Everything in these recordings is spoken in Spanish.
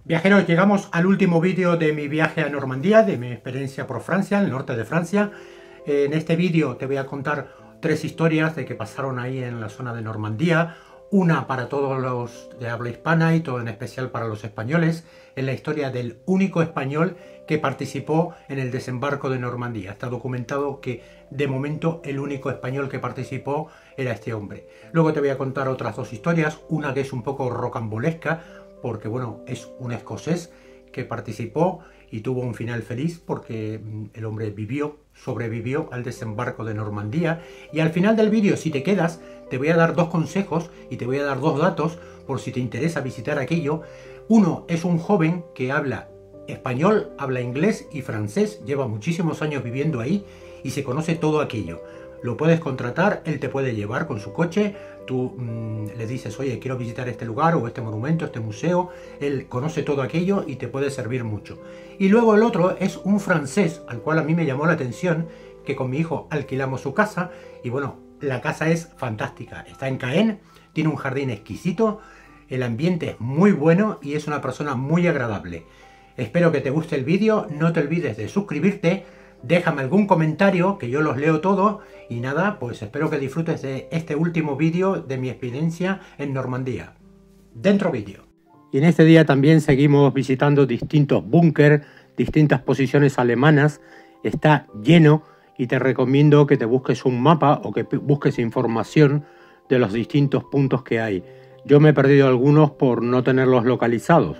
Viajeros, llegamos al último vídeo de mi viaje a Normandía, de mi experiencia por Francia, el norte de Francia. En este vídeo te voy a contar tres historias de que pasaron ahí en la zona de Normandía. Una para todos los de habla hispana y todo en especial para los españoles. Es la historia del único español que participó en el desembarco de Normandía. Está documentado que de momento el único español que participó era este hombre. Luego te voy a contar otras dos historias. Una que es un poco rocambolesca, porque bueno, es un escocés que participó y tuvo un final feliz porque el hombre sobrevivió al desembarco de Normandía. Y al final del vídeo, si te quedas, te voy a dar dos consejos y te voy a dar dos datos por si te interesa visitar aquello. Uno es un joven que habla español, habla inglés y francés, lleva muchísimos años viviendo ahí y se conoce todo aquello. Lo puedes contratar, él te puede llevar con su coche, tú le dices, oye, quiero visitar este lugar o este monumento, este museo, él conoce todo aquello y te puede servir mucho. Y luego el otro es un francés, al cual a mí me llamó la atención, que con mi hijo alquilamos su casa y bueno, la casa es fantástica, está en Caen, tiene un jardín exquisito, el ambiente es muy bueno y es una persona muy agradable. Espero que te guste el vídeo, no te olvides de suscribirte, déjame algún comentario que yo los leo todos y nada, pues espero que disfrutes de este último vídeo de mi experiencia en Normandía. Dentro vídeo. Y en este día también seguimos visitando distintos búnker, distintas posiciones alemanas, está lleno y te recomiendo que te busques un mapa o que busques información de los distintos puntos que hay. Yo me he perdido algunos por no tenerlos localizados.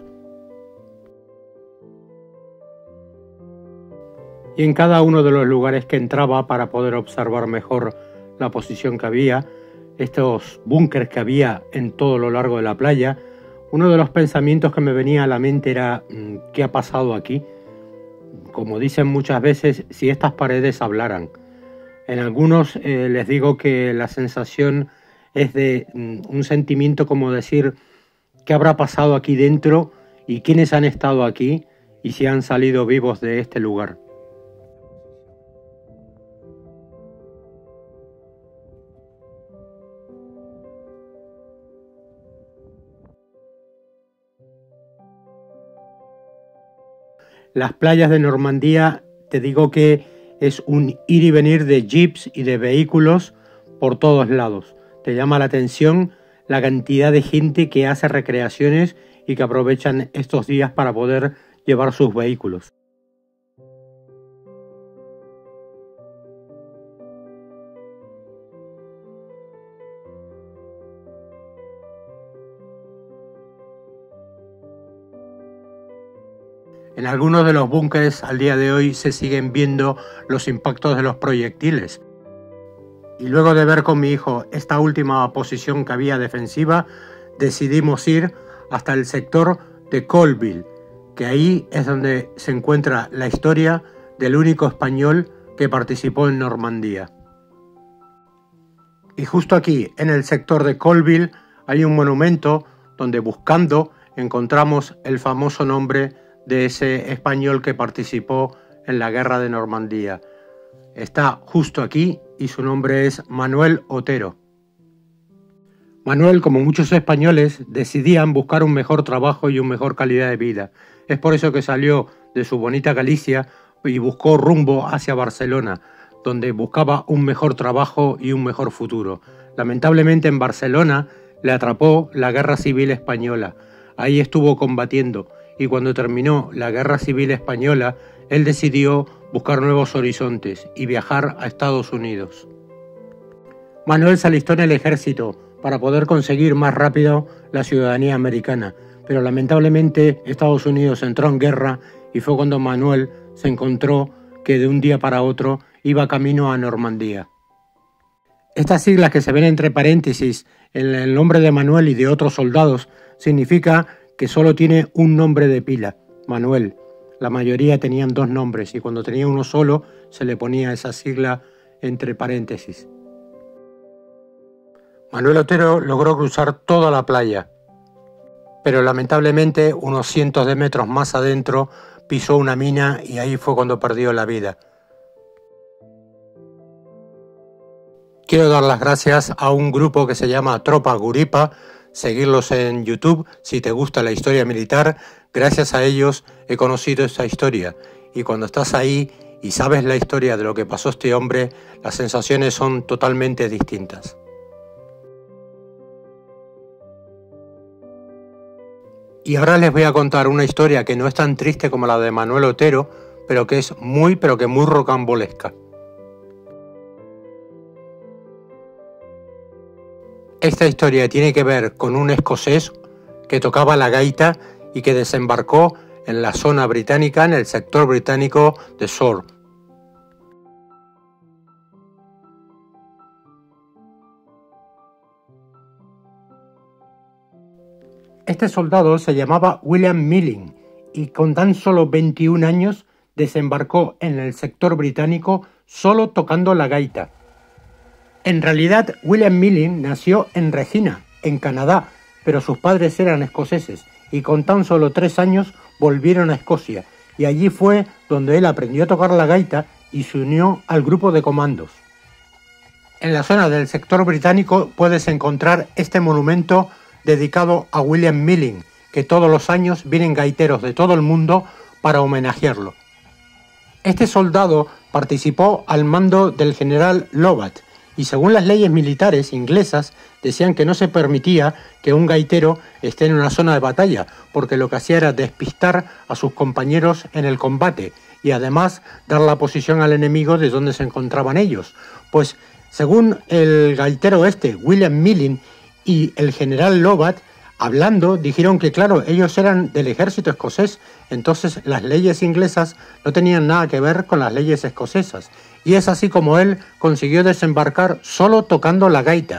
Y en cada uno de los lugares que entraba para poder observar mejor la posición que había, estos búnkers que había en todo lo largo de la playa, uno de los pensamientos que me venía a la mente era ¿qué ha pasado aquí? Como dicen muchas veces, si estas paredes hablaran. En algunos les digo que la sensación es de un sentimiento como decir ¿qué habrá pasado aquí dentro? ¿Y quiénes han estado aquí? ¿Y si han salido vivos de este lugar? Las playas de Normandía, te digo que es un ir y venir de jeeps y de vehículos por todos lados. Te llama la atención la cantidad de gente que hace recreaciones y que aprovechan estos días para poder llevar sus vehículos. En algunos de los búnkeres al día de hoy se siguen viendo los impactos de los proyectiles. Y luego de ver con mi hijo esta última posición que había defensiva, decidimos ir hasta el sector de Colville, que ahí es donde se encuentra la historia del único español que participó en Normandía. Y justo aquí, en el sector de Colville, hay un monumento donde buscando encontramos el famoso nombre de ese español que participó en la guerra de Normandía. Está justo aquí y su nombre es Manuel Otero. Manuel, como muchos españoles, decidían buscar un mejor trabajo y una mejor calidad de vida. Es por eso que salió de su bonita Galicia y buscó rumbo hacia Barcelona, donde buscaba un mejor trabajo y un mejor futuro. Lamentablemente en Barcelona le atrapó la Guerra Civil Española. Ahí estuvo combatiendo y cuando terminó la Guerra Civil Española, él decidió buscar nuevos horizontes y viajar a Estados Unidos. Manuel se alistó en el ejército para poder conseguir más rápido la ciudadanía americana, pero lamentablemente Estados Unidos entró en guerra y fue cuando Manuel se encontró que de un día para otro iba camino a Normandía. Estas siglas que se ven entre paréntesis en el nombre de Manuel y de otros soldados significa que solo tiene un nombre de pila, Manuel. La mayoría tenían dos nombres y cuando tenía uno solo se le ponía esa sigla entre paréntesis. Manuel Otero logró cruzar toda la playa, pero lamentablemente unos cientos de metros más adentro pisó una mina y ahí fue cuando perdió la vida. Quiero dar las gracias a un grupo que se llama Tropa Guripa. seguirlos en YouTube si te gusta la historia militar. Gracias a ellos he conocido esta historia, y cuando estás ahí y sabes la historia de lo que pasó este hombre, las sensaciones son totalmente distintas. Y ahora les voy a contar una historia que no es tan triste como la de Manuel Otero, pero que es muy rocambolesca. Esta historia tiene que ver con un escocés que tocaba la gaita y que desembarcó en la zona británica, en el sector británico de Soar. Este soldado se llamaba William Milling y con tan solo 21 años desembarcó en el sector británico solo tocando la gaita. En realidad, William Milling nació en Regina, en Canadá, pero sus padres eran escoceses y con tan solo 3 años volvieron a Escocia, y allí fue donde él aprendió a tocar la gaita y se unió al grupo de comandos. En la zona del sector británico puedes encontrar este monumento dedicado a William Milling, que todos los años vienen gaiteros de todo el mundo para homenajearlo. Este soldado participó al mando del general Lovat, y según las leyes militares inglesas decían que no se permitía que un gaitero esté en una zona de batalla, porque lo que hacía era despistar a sus compañeros en el combate y además dar la posición al enemigo de donde se encontraban ellos. Pues según el gaitero William Milling, y el general Lovat, hablando, dijeron que claro, ellos eran del ejército escocés, entonces las leyes inglesas no tenían nada que ver con las leyes escocesas, y es así como él consiguió desembarcar solo tocando la gaita.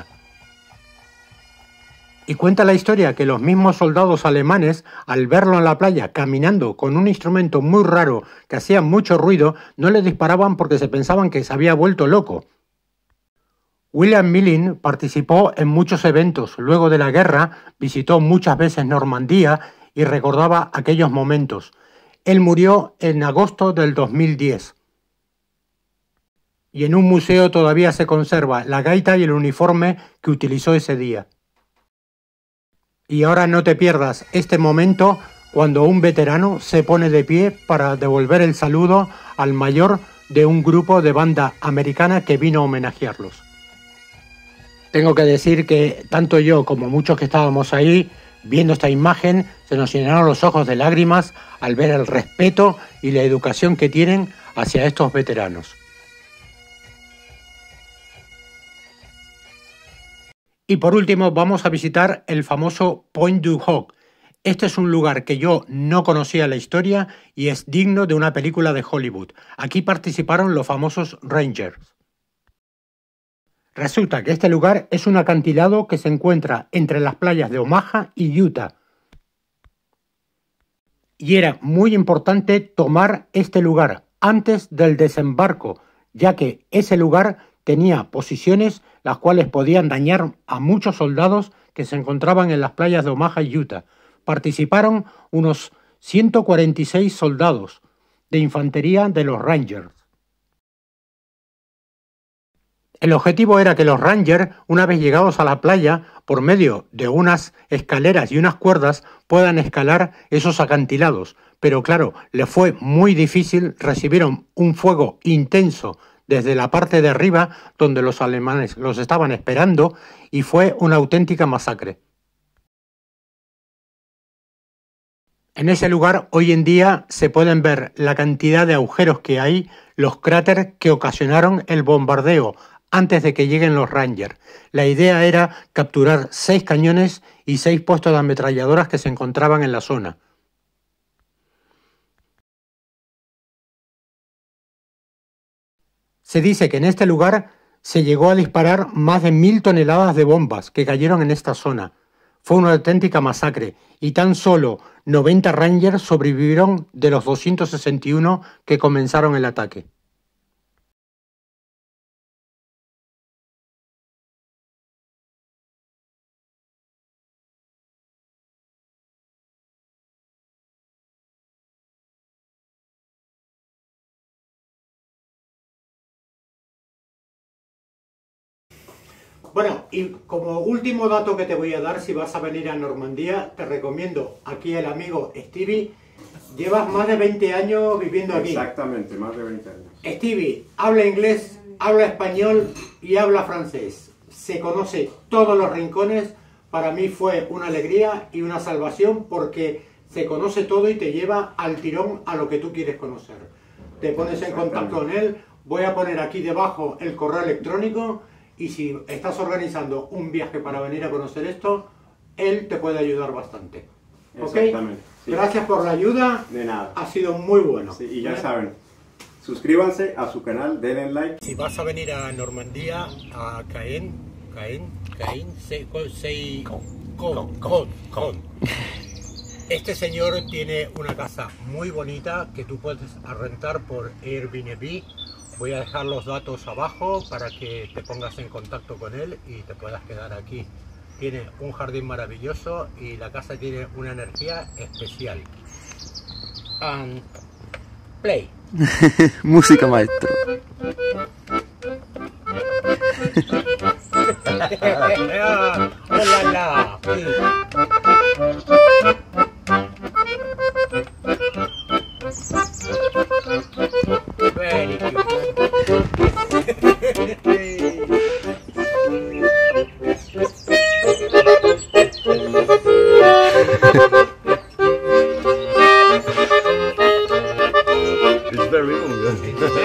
Y cuenta la historia que los mismos soldados alemanes, al verlo en la playa caminando con un instrumento muy raro que hacía mucho ruido, no le disparaban porque se pensaban que se había vuelto loco. William Milling participó en muchos eventos luego de la guerra, visitó muchas veces Normandía y recordaba aquellos momentos. Él murió en agosto del 2010. Y en un museo todavía se conserva la gaita y el uniforme que utilizó ese día. Y ahora no te pierdas este momento cuando un veterano se pone de pie para devolver el saludo al mayor de un grupo de banda americana que vino a homenajearlos. Tengo que decir que tanto yo como muchos que estábamos ahí viendo esta imagen se nos llenaron los ojos de lágrimas al ver el respeto y la educación que tienen hacia estos veteranos. Y por último vamos a visitar el famoso Pointe du Hoc. Este es un lugar que yo no conocía la historia y es digno de una película de Hollywood. Aquí participaron los famosos Rangers. Resulta que este lugar es un acantilado que se encuentra entre las playas de Omaha y Utah. Y era muy importante tomar este lugar antes del desembarco, ya que ese lugar tenía posiciones las cuales podían dañar a muchos soldados que se encontraban en las playas de Omaha y Utah. Participaron unos 146 soldados de infantería de los Rangers. El objetivo era que los Rangers, una vez llegados a la playa, por medio de unas escaleras y unas cuerdas, puedan escalar esos acantilados. Pero claro, les fue muy difícil, recibieron un fuego intenso desde la parte de arriba, donde los alemanes los estaban esperando, y fue una auténtica masacre. En ese lugar hoy en día se pueden ver la cantidad de agujeros que hay, los cráteres que ocasionaron el bombardeo antes de que lleguen los Rangers. La idea era capturar 6 cañones y 6 puestos de ametralladoras que se encontraban en la zona. Se dice que en este lugar se llegó a disparar más de 1000 toneladas de bombas que cayeron en esta zona. Fue una auténtica masacre y tan solo 90 Rangers sobrevivieron de los 261 que comenzaron el ataque. Bueno, y como último dato que te voy a dar, si vas a venir a Normandía, te recomiendo aquí el amigo Stevie. Llevas más de 20 años viviendo aquí. Exactamente, más de 20 años. Stevie habla inglés, habla español y habla francés. Se conoce todos los rincones. Para mí fue una alegría y una salvación porque se conoce todo y te lleva al tirón a lo que tú quieres conocer. Te pones en contacto con él. Voy a poner aquí debajo el correo electrónico y si estás organizando un viaje para venir a conocer esto, él te puede ayudar bastante. Exactamente. Sí. Gracias por la ayuda. De nada. Ha sido muy bueno. Sí, y ya saben, suscríbanse a su canal, denle like. Si vas a venir a Normandía, a Caen, este señor tiene una casa muy bonita que tú puedes rentar por Airbnb. Voy a dejar los datos abajo para que te pongas en contacto con él y te puedas quedar aquí. Tiene un jardín maravilloso y la casa tiene una energía especial. Play. Música, maestro. ¡Hola! Very It's very good.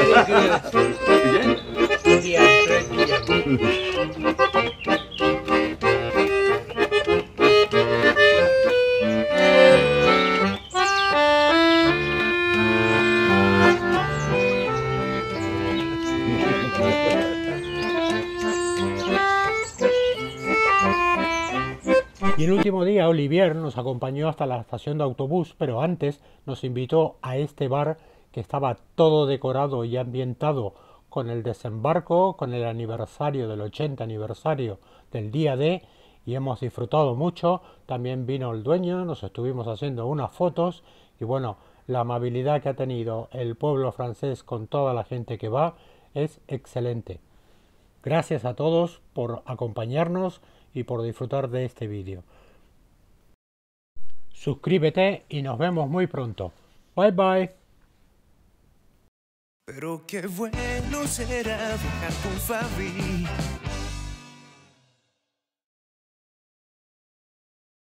Y el último día Olivier nos acompañó hasta la estación de autobús, pero antes nos invitó a este bar que estaba todo decorado y ambientado con el desembarco, con el aniversario del 80 aniversario del día D, y hemos disfrutado mucho. También vino el dueño, nos estuvimos haciendo unas fotos y bueno, la amabilidad que ha tenido el pueblo francés con toda la gente que va es excelente. Gracias a todos por acompañarnos y por disfrutar de este vídeo. Suscríbete y nos vemos muy pronto. Bye bye. Pero qué bueno será viajar con Fabi.